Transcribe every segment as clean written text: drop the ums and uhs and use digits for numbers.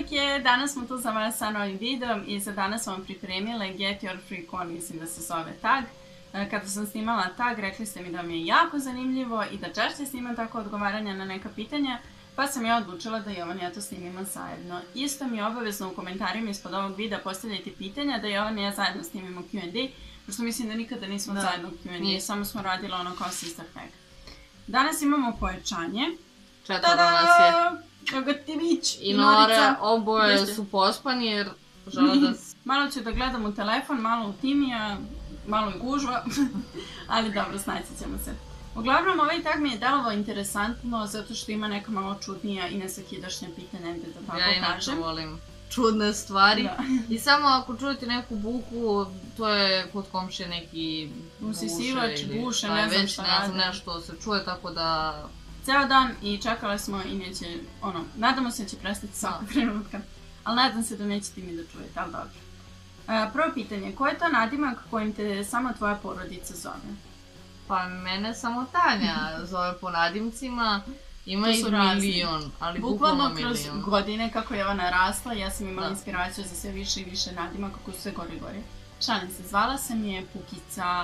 devojke, danas smo tu za vas sa novim videom i za danas smo vam pripremile Get Your Freak On, mislim da se zove tag. Kada sam snimala tag, rekli ste mi da mi je jako zanimljivo i da češće snimam tako odgovaranja na neka pitanja, pa sam ja odlučila da Jovan i ja to snimimo zajedno. Isto mi je obavezno u komentarima ispod ovog videa postavljajte pitanja da Jovan i ja zajedno snimimo Q&A, pošto mislim da nikada nismo zajedno Q&A, samo smo radila ono kao sister tag. Danas imamo pojačanje. Četvoro nas je. Gativić I Nore, oboje su pospani jer žele da... Malo ću da gledam u telefon, malo u Timija, malo i gužva, ali dobro, snaći ćemo se. Uglavnom, ovaj tag mi je delovao interesantno zato što ima neka malo čudnija i nesakidašnja pitanja, da tako kažem. Ja inače volim čudne stvari. I samo ako čujete neku buku, to je kod komšije neki usisivač, buše, ne znam šta radi. Nešto se čuje, tako da... Ceo dan i čekale smo i neće, ono, nadamo se da će prestati svakog trenutka. Ali nadam se da nećete mi da čujete, ali dobro. Prvo pitanje, ko je to nadimak kojim te samo tvoja porodica zove? Pa mene samo Tanja zove po nadimcima. Ima ih milion, ali bukvalno milion. Kroz godine kako je ona rasla, ja sam imala inspiraciju za sve više i više nadimaka koji su sve gore i gore. Šalim se, zvala sam je Pukica,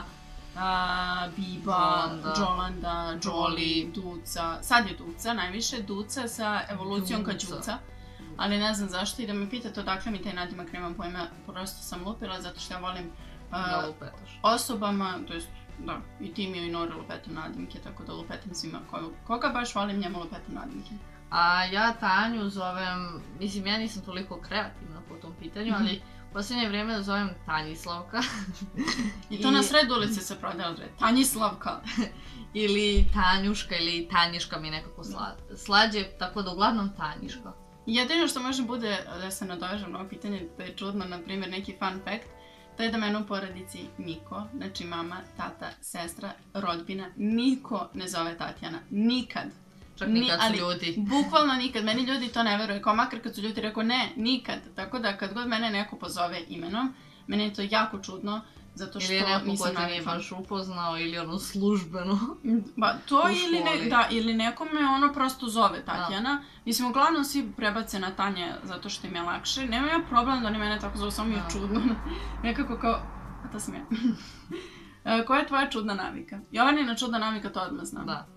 Biba, Jolanda, Jolly, Duca. Sad je Duca, najviše Duca sa evolucijom ka Đuca. Ali ne znam zašto i da me pitate odakle mi taj nadimak, nemam pojma, prosto sam lupila zato što ja volim osobama, to jest da, i Timio i Nore lupetam nadimke, tako da lupetam svima koga baš volim, njemu lupetam nadimke. A ja Tanju zovem, mislim ja nisam toliko kreativna po tom pitanju, ali u posljednje vrijeme zovem Tanjislavka. I to na sred ulici se prodaje, Tanjislavka. Ili Tanjuška ili Tanjiška mi je nekako slađe, tako da uglavnom Tanjiška. Jedino što može bude, da se nadovežem na ovo pitanje, da je čudno, na primjer neki fun fact, to je da mene u porodici niko, znači mama, tata, sestra, rodbina, niko ne zove Tatjana. Nikad. Čak nikad su ljudi. Bukvalno nikad. Meni ljudi to ne veruju. Kao makar kad su ljudi rekao ne, nikad. Tako da kad god mene neko pozove imenom, meni je to jako čudno, zato što nisam navikla. Ili neko ko te nije baš upoznao ili ono službeno. Ba, to ili neko me ono prosto zove Tatjana. Mislim, uglavnom svi prebace na Tanja zato što im je lakše. Nemam ja problem da oni mene tako zove, samo mi je čudno. Nekako kao, a to sam ja. Koja je tvoja čudna navika? Jovanina čudna navika, to odmah znam. Da.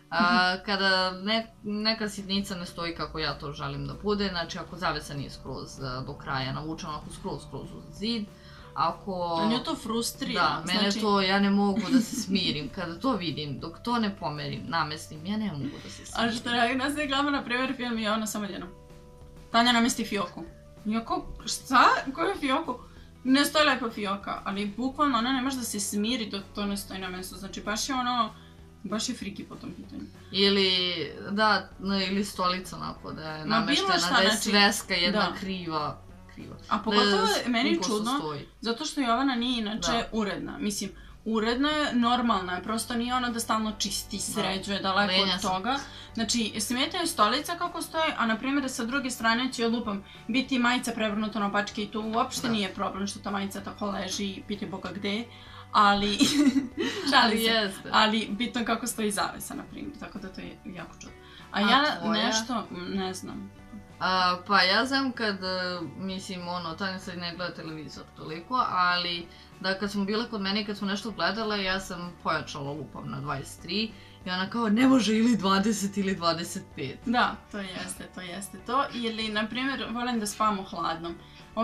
Kada neka sitnica ne stoji kako ja to želim da bude, znači ako zavesa nije skroz do kraja navučena, ako skroz uz zid, ako... A nju to frustrira. Da, mene to, ja ne mogu da se smirim, kada to vidim, dok to ne pomerim, namestim, ja ne mogu da se smirim. A što je, nas je gledamo na primjer film i ona samo jedno. Tanja namesti fioku. Iako, šta? Koju fioku? Ne stoji lepo fioka, ali bukvalno ona ne može da se smiri dok to ne stoji na mjestu, znači baš je ono... Baš je friki po tom pitanju. Ili, da, ili stolica onako da je nameštena, da je sveska jedna kriva. A pogotovo meni je čudno, zato što Jovana nije inače uredna. Mislim, uredna je, normalna je, prosto nije ono da stalno čisti, sređuje, daleko od toga. Znači, smeta je stolica kako stoji, a na primjer sa druge strane će lupam biti majica prevrnuta na opačke i to uopšte nije problem što ta majica tako leži i piti Boga gde. Ali, šalim se, ali bitno kako stoji zavesa, na primjer, tako da to je jako čudno. A ja nešto, ne znam. Pa ja znam kad, mislim, ono, Tanja sad ne gleda televizor toliko, ali da kad smo bile kod mene i kad smo nešto gledale, ja sam pojačala lupam na 23 i ona kao ne može ili 20 ili 25. Da, to jeste to. Ili, na primjer, volim da spavam u hladnom.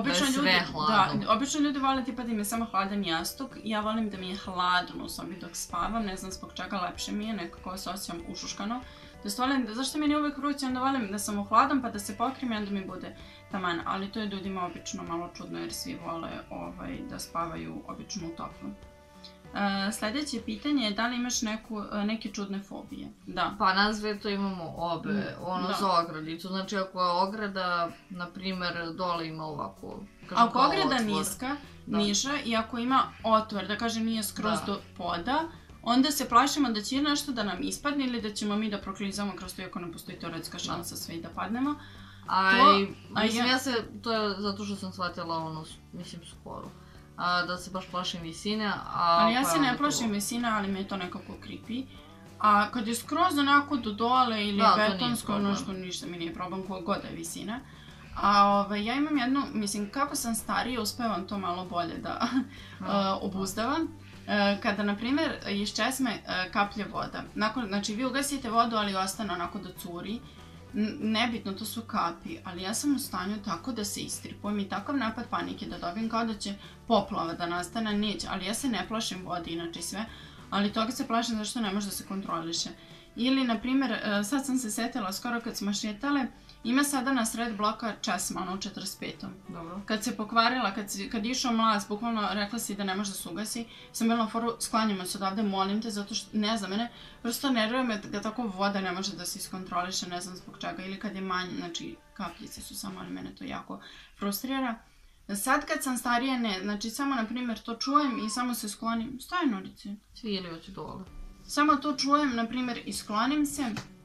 Obično ljudi vole tipa da im je samo hladan jastuk, ja volim da mi je hladno u sobi dok spavam, ne znam zbog čega lepše mi je, nekako se osjećam ušuškano. Zašto mi je uvijek vruće, onda volim da sam u hladom pa da se pokrim i onda mi bude taman, ali to je ljudima obično malo čudno jer svi vole da spavaju obično u toplu. Sljedeće pitanje je da li imaš neke čudne fobije? Da. Pa nas dve to imamo obe, ono za ogradicu, znači ako je ograda, na primjer, dole ima ovako, ako ograda niža i ako ima otvor, da kažem nije skroz do poda, onda se plašimo da će nešto da nam ispadne ili da ćemo mi da proklizamo kroz to, iako nam postoji teoretska šansa sve i da padnemo. Mislim, ja se, to je zato što sam shvatila ono, mislim, skoro. Da se baš plašim visine. Ali ja se ne plašim visine, ali me je to nekako creepy. A kad je skroz onako do dole ili betonsko, ono što ništa mi nije problem, koja god je visina. A ja imam jednu, mislim, kako sam starija, uspevam to malo bolje da obuzdavam. Kada, na primjer, iz česme kaplje voda. Znači, vi ugasite vodu, ali ostane onako da curi. Nebitno, to su kapi, ali ja sam u stanju tako da se istripujem i takav napad panike da dobijem kao da će poplava da nastane, neće, ali ja se ne plašim vode, inače sve, ali toga se plašim zato što ne može da se kontroliše. Ili, na primjer, sad sam se setila skoro kad smo šetale, ima sada na sred bloka česma, ono u 45. Dobro. Kad se pokvarila, kad je išao mlaz, bukvalno rekla si da ne može da se ugasi, sam bila na foru, sklanjamo se odavde, molim te, zato što, ne znam, mene prosto nervira me da tako voda ne može da se iskontroliše, ne znam zbog čega, ili kad je manje, znači kapljice su samo, ali mene to jako frustrira. Sad kad sam starija, ne, znači samo, na primjer, to čujem i samo se sklonim, staj Norice. Svijeli oći dole. Samo to čujem, na primjer, i sklonim se.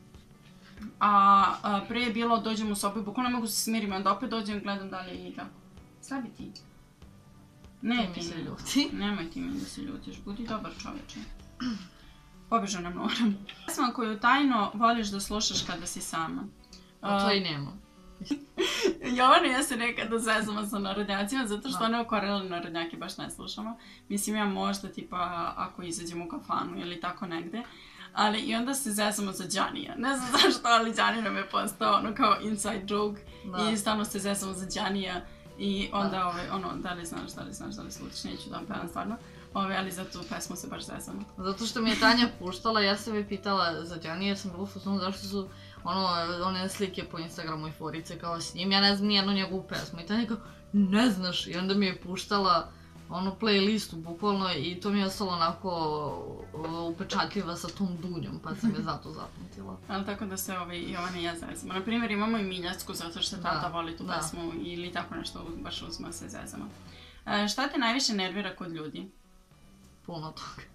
A pre je bilo, dođem u sobu i bukvalno ne mogu se smirim, onda opet dođem, gledam dalje i tako. Slabi ti. Ne ti se ljuti. Nemoj ti mi da se ljutiš, budi dobar čoveče. Pobeža nam moram. Pesma koju tajno voliš da slušaš kada si sama. A to i nema. Jovana i ja se nekada zezamo sa narodnjacima, zato što one okorele narodnjake baš ne slušamo. Mislim, ja možda tipa ako izađem u kafanu ili tako negde. Ali i onda se zezamo za Đanija. Ne znam zašto, ali Đani nam je postao ono kao inside joke. I stalno se zezamo za Đanija. I onda da li znaš, da li slutiš, neću da vam pevam stvarno. Ali za tu pesmu se baš zezamo. Zato što mi je Tanja puštala, ja sam je pitala za Đanija jer sam bila u fazonu zašto su one slike po Instagramu i forice kao s njim. Ja ne znam nijednu njegovu pesmu i Tanja kao ne znaš i onda mi je puštala onu playlistu bukvalno i to mi je ostalo onako upečatljiva sa tom dunjom, pa sam je zato zapamtila. Ali tako da se Jovana i ja zezamo. Naprimjer, imamo i Miljacku zato što tata voli tu pesmu ili tako nešto, baš uzma se zezamo. Šta te najviše nervira kod ljudi? Puno toga.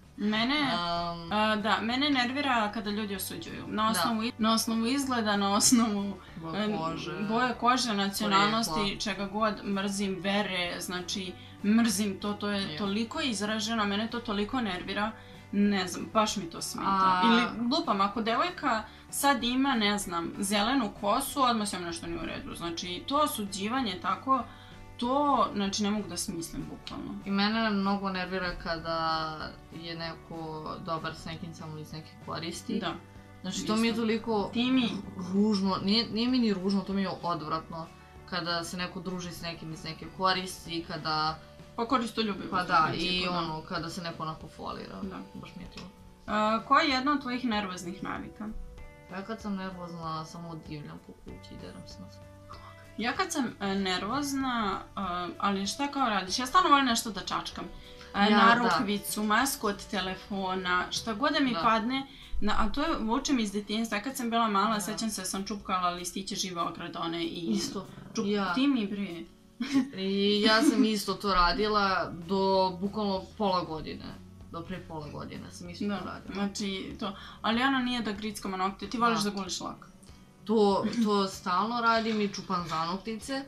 Mene nervira kada ljudi osuđuju. Na osnovu izgleda, na osnovu boje kože, nacionalnosti, čega god, mrzim, vere, znači mrzim to je toliko izraženo, mene to toliko nervira, ne znam, baš mi to smeta. Ili lupam, ako devojka sad ima, ne znam, zelenu kosu, odmah sam nešto nije u redu. Znači, to osuđivanje tako, to, znači, ne mogu da smislim bukvalno. I mene mnogo nervira kada je neko dobar s nekim samo iz neke koristi. Da. Znači, to mi je toliko ružno, nije mi ni ružno, to mi je odvratno. Kada se neko druži s nekim iz neke koristi, kada... Pa koristoljubivost. Pa da, i kada se neko onako folira. Da. Baš mi je to. Koja je jedna od tvojih nervoznih navika? Ja kad sam nervozna, samo divljam po kući i deram se na sve. Ja kad sam nervozna, ali šta kao radiš? Ja stalno volim nešto da čačkam. Narukvicu, masku od telefona, šta god da mi padne. A to vučem iz detinjstva. Ja kad sam bila mala, sećam se da sam čupkala listiće žive ograde one i... Isto. Ti mi bre. I ja sam isto to radila do bukvalno pola godine. Do pre pola godine sam isto to radila. Znači to. Ali Ana nije da grickama nokte, ti voliš da guliš lak. To stalno radim i čupam zanoktice.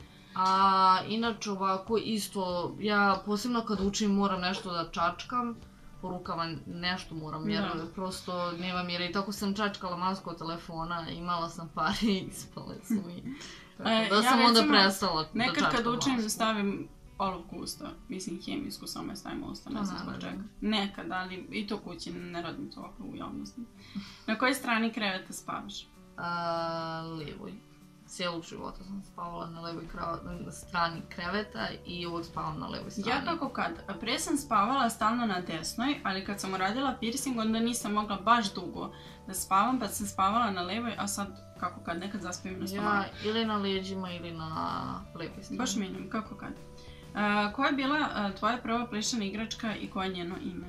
A inače ovako isto, ja posebno kad učim moram nešto da čačkam. Po rukama nešto moram jer prosto nema mira i tako sam čačkala masku od telefona, imala sam pare i ispale su mi. Da sam onda prestala da čačkam masku. Nekad kad učim stavim olovku u usta, mislim hemijsku, samo je stavim u usta, ne znam zbog čega. Nekad, ali i to kući, ne radim to ovako u javnosti. Na kojoj strani kreveta spavaš? Lijevoj. Cijelog života sam spavala na levoj strani kreveta i uvijek spavam na levoj strani. Ja kako kad? Prije sam spavala stalno na desnoj, ali kad sam uradila piercing onda nisam mogla baš dugo da spavam, pa sam spavala na levoj, a sad kako kad? Nekad zaspavim na stomaku. Ja ili na leđima ili na levoj strani. Baš menjam, kako kad? Koja je bila tvoja prva plišana igračka i koje je njeno ime?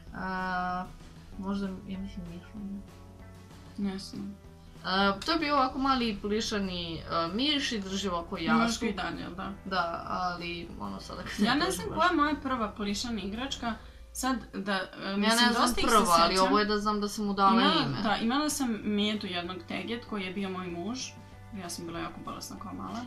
Možda, ja mislim Mišljenje. Ne znam. To je bio ovako mali plišani miš i drži ovako jašku. Imaš ga i dalje, jel da? Da, ali ono sada kad ja ne znam koja je moja prva plišana igračka. Sad da, mislim, ja ne znam prva, ali ovo je da znam da sam mu dala ime. Da, imala sam Medu jednog teget koji je bio moj muž. Ja sam bila jako bolesna kao mala.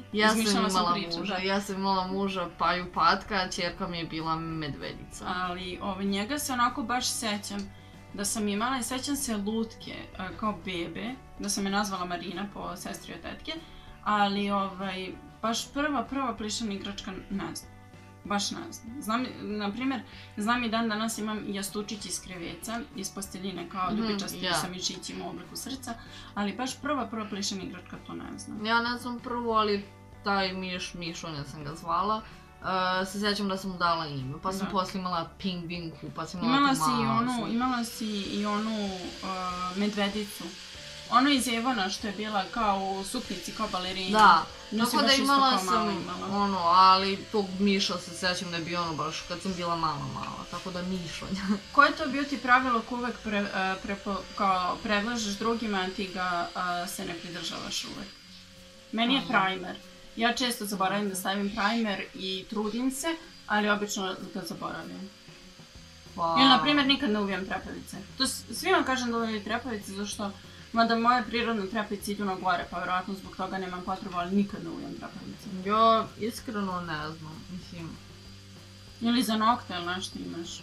Ja sam imala muža Paju Patka, ćerka mi je bila Medvedica. Ali njega se onako baš sećam da sam imala i sećam se lutke kao bebe, da sam je nazvala Marina po sestri od tetke, ali baš prva plišana igračka ne znam. Baš ne znam. Znam, na primjer, znam i dan danas imam jastučić iz kreveca, iz posteljine kao ljubičasti sa mišićima u obliku srca, ali baš prva plišana igračka to ne znam. Ja ne znam prvo, ali taj Mišonja sam ga zvala. Se sjećam da sam mu dala ime, pa sam poslije imala pingvinku, pa sam imala tu mazu. Imala si i onu medvedicu. Ono iz Evona što je bila kao u suknici, kao balerina. Da, tako da imala sam ono, ali tog Miša se sjećam da je bio ono baš kad sam bila mala, tako da Mišonja. Koje je to bio ti pravilo ko uvek predlažeš drugima, a ti ga se ne pridržavaš uvek? Meni je primer. Ja često zaboravim da stavim primer i trudim se, ali obično ga zaboravim. Ili, na primjer, nikad ne uvijem trepavice. Svima kažem da uvijaju trepavice, zašto mada moje prirodne trepavice idu na gore, pa vjerojatno zbog toga nemam potrebu, ali nikad ne uvijem trepavice. Ja iskreno ne znam, mislim. Ili za nokte ili nešto imaš?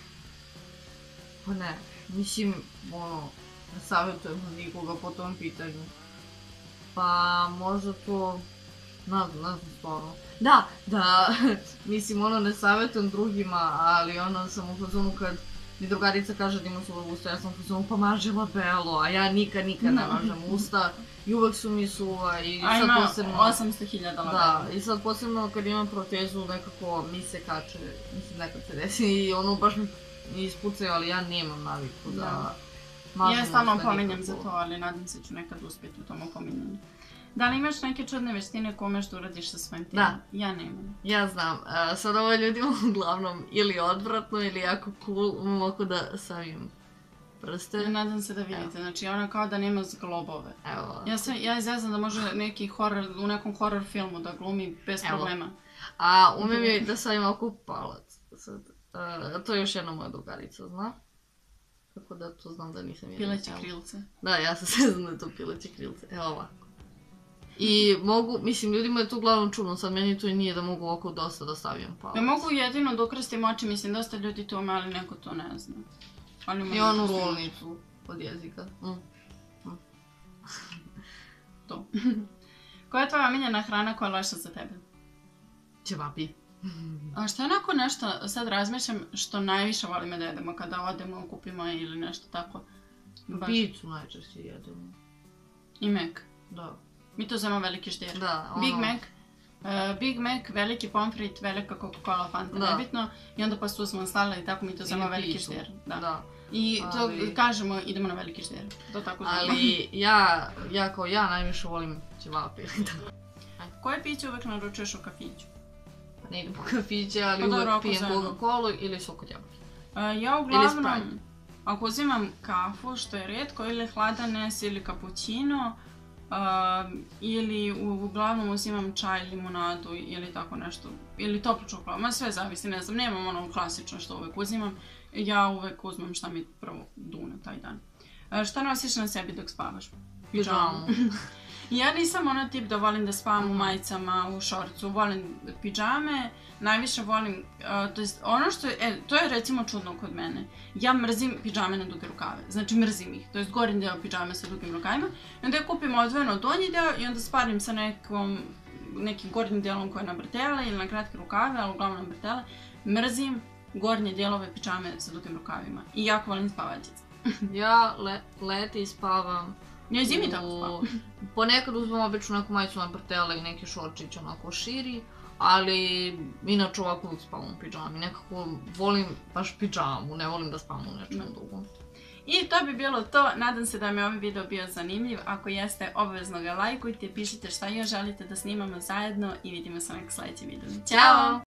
Pa ne, mislim, ono, ne savjetujem nikoga po tom pitanju. Pa možda to... Ne znam stvarno. Da, mislim, ono, ne savjetujem drugima, ali ono, sam u fazonu kad mi drugarica kaže da ima suva usta, ja sam u fazonu pa maži labelo, a ja nikad ne mažem usta i uvek su mi suva i sad posebno... A ima 800.000 labela. Da, i sad posebno kad imam protezu nekako mi se kače, mislim nekad se desi i ono baš mi ispucaju, ali ja nemam naviku da mažem usta. Ja stalno opominjem za to, ali nadam se ću nekad uspjeti u tom opominjenju. Da li imaš neke čudne veštine koje umeš da uradiš sa svojim tijelom? Da. Ja nemam. Ja znam. Sad ovo ljudima uglavnom ili odvratno ili jako cool, mogu da savim prste. Nadam se da vidite, znači ona kao da nema zglobove. Evo. Ja izvezam da može neki horor, u nekom horror filmu da glumi bez problema. A umem je da savim oko palac. To je još jedna moja drugarica, zna? Tako da to znam da nisam jedna. Pileće krilce. Da, ja sam se znam da je to pileće krilce. Evo ovako. I mogu, mislim, ljudima je to uglavnom čudno, sad meni to i nije da mogu oko dosta da stavim palac. Ne mogu jedino da ukrstim oči, mislim, dosta ljudi to ume, ali neko to ne zna. I onu rolnicu od jezika. To. Koja je tvoja omiljena hrana koja je loša za tebe? Ćevapi. A što je onako nešto, sad razmišljam, što najviše volimo da jedemo kada odemo, kupimo ili nešto tako? Picu najčešće jedemo. I Mek? Da. Mi to zovemo veliki štir. Da, ono... Big Mac, veliki pomfrit, velika Coca-Cola, Fanta, nebitno. I onda pa su smo stale i tako mi to zovemo veliki štir. Da. I to kažemo, idemo na veliki štir. To tako zovemo. Ali ja najviše volim ćevapi. Koje piće uvek naručuješ u kafiću? Pa ne idem po kafiće, ali uvek pijem Coca-Cola ili sok od jabuke. Ja uglavnom, ako uzimam kafu, što je rijetko, ili hladanes ili kapućino, ili uglavnom uzimam čaj, limunadu ili tako nešto, ili toplu čokoladu, sve zavisi, ne znam, nemam ono klasično što uvek uzimam, ja uvek uzmem šta mi prvo dune taj dan. Šta nosiš na sebi dok spavaš? Pidžamu. Ja nisam ono tip da volim da spavam u majicama, u šorcu, volim pidžame, najviše volim, to jest ono što je, to je recimo čudno kod mene, ja mrzim pidžame na duge rukave, znači mrzim ih, to jest gorim deo pidžame sa dugim rukavima, i onda ja kupim odvojeno donji deo i onda sparim sa nekim gornjim delom koje je na brtele ili na kratke rukave, ali uglavnom na brtele, mrzim gornje dijelove pidžame sa dugim rukavima i jako volim spavačice. Ja leti spavam. Ja zimi tako spavam. Ponekad uzmem obično neku majicu na brtele i neki šorčić onako širi, ali inače ovako uvijek spavam u pidžami. Nekako volim baš pidžamu, ne volim da spavam u nečem drugom. I to bi bilo to, nadam se da vam je ovaj video bio zanimljiv. Ako jeste, obavezno ga lajkujte, pišite šta još želite da snimamo zajedno i vidimo se u nekom sljedećem videu. Ćao!